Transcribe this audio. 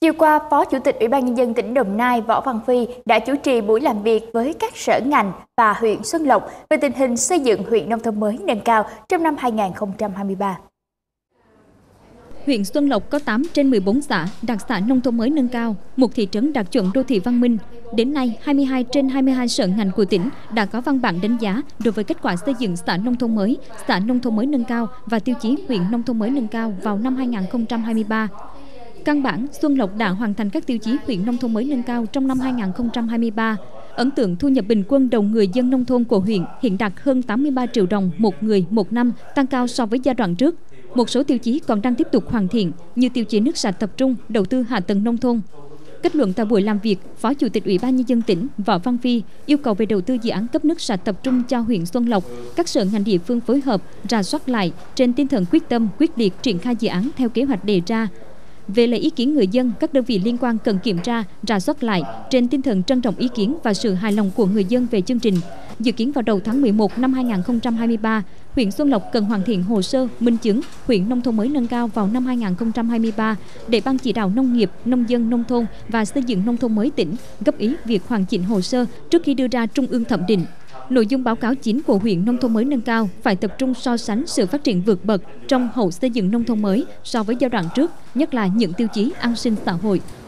Chiều qua, Phó Chủ tịch Ủy ban Nhân dân tỉnh Đồng Nai Võ Văn Phi đã chủ trì buổi làm việc với các sở ngành và huyện Xuân Lộc về tình hình xây dựng huyện nông thôn mới nâng cao trong năm 2023. Huyện Xuân Lộc có 8 trên 14 xã đạt xã nông thôn mới nâng cao, một thị trấn đạt chuẩn đô thị văn minh. Đến nay, 22 trên 22 sở ngành của tỉnh đã có văn bản đánh giá đối với kết quả xây dựng xã nông thôn mới nâng cao và tiêu chí huyện nông thôn mới nâng cao vào năm 2023. Căn bản, Xuân Lộc đã hoàn thành các tiêu chí huyện nông thôn mới nâng cao trong năm 2023. Ấn tượng thu nhập bình quân đầu người dân nông thôn của huyện hiện đạt hơn 83 triệu đồng một người một năm, tăng cao so với giai đoạn trước. Một số tiêu chí còn đang tiếp tục hoàn thiện như tiêu chí nước sạch tập trung, đầu tư hạ tầng nông thôn. Kết luận tại buổi làm việc, Phó Chủ tịch Ủy ban Nhân dân tỉnh Võ Văn Phi yêu cầu về đầu tư dự án cấp nước sạch tập trung cho huyện Xuân Lộc, các sở ngành địa phương phối hợp, rà soát lại trên tinh thần quyết tâm, quyết liệt triển khai dự án theo kế hoạch đề ra. Về lấy ý kiến người dân, các đơn vị liên quan cần kiểm tra, rà soát lại trên tinh thần trân trọng ý kiến và sự hài lòng của người dân về chương trình. Dự kiến vào đầu tháng 11 năm 2023, huyện Xuân Lộc cần hoàn thiện hồ sơ, minh chứng huyện nông thôn mới nâng cao vào năm 2023 để Ban chỉ đạo nông nghiệp, nông dân, nông thôn và xây dựng nông thôn mới tỉnh góp ý việc hoàn chỉnh hồ sơ trước khi đưa ra trung ương thẩm định. Nội dung báo cáo chính của huyện nông thôn mới nâng cao phải tập trung so sánh sự phát triển vượt bậc trong hậu xây dựng nông thôn mới so với giai đoạn trước, nhất là những tiêu chí an sinh xã hội.